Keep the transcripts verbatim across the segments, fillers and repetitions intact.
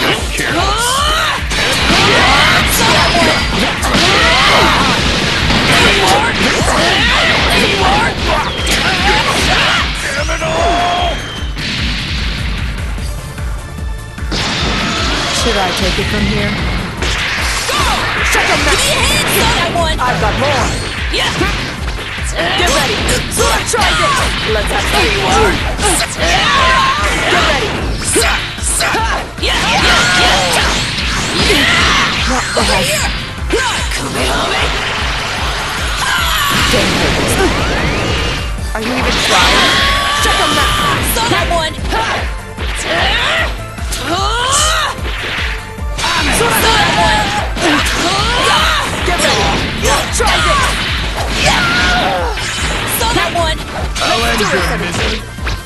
Should I take it from here? Shut up now! Saw that one! I've got more! Yeah! Get ready! Let's try this! Let's have some fun! Get ready! Yeah! Yeah! Yeah! What the heck? Kamehameha! Are you even trying? Shut them now! Saw that one! Saw that one! Get ready! Try this! Saw that one! I'll end your misery.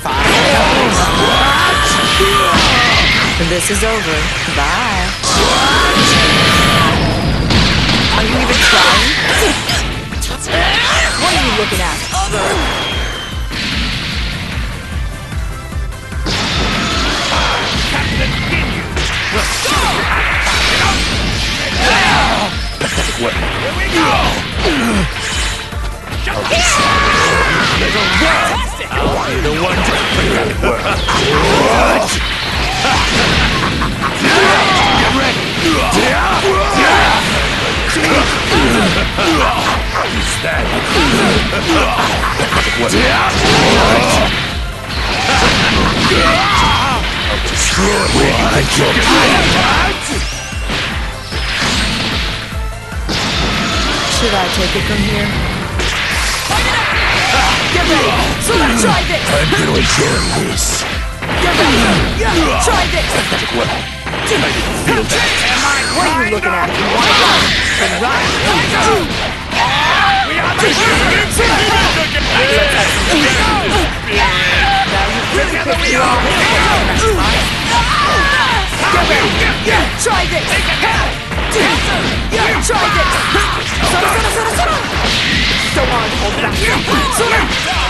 This is over. Bye. Are you even trying? What are you looking at? Captain Ginyu. What? Here we go! I'll be the one to bring that world. Get ready! Who's that? What? I'll destroy you. Should I take it from here? Get ready! So let's try this! I'm gonna enjoy this. Get ready! Try this! What? I didn't feel that. What are you looking at? You want to run? Then run! We are the humans! Now you really picked me off. Get ready! Try this! Try this! Sora, Sora, Sora, Sora! Don't want to hold back. Sora!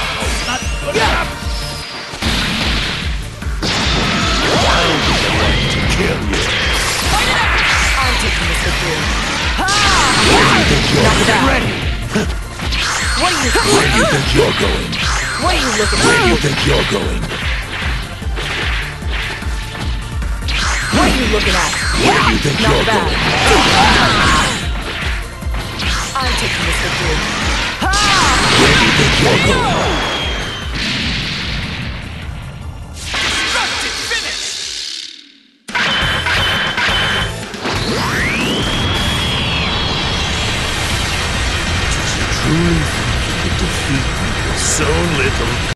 To kill you. I'm taking this with you. Where do you think you're Knock it out. ready? What are you Where do you think you're going? What are you looking Where do you at? think you're going? What are you looking at? Where do you think Not you're bad. going? I'm taking this with you. Where do you think you're going? Truly think you could defeat me with so little